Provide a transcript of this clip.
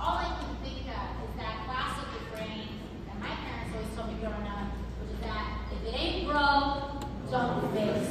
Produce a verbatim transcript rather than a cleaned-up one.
all I can think of is that classic refrain that my parents always told me growing up, which is that if it ain't broke, don't fix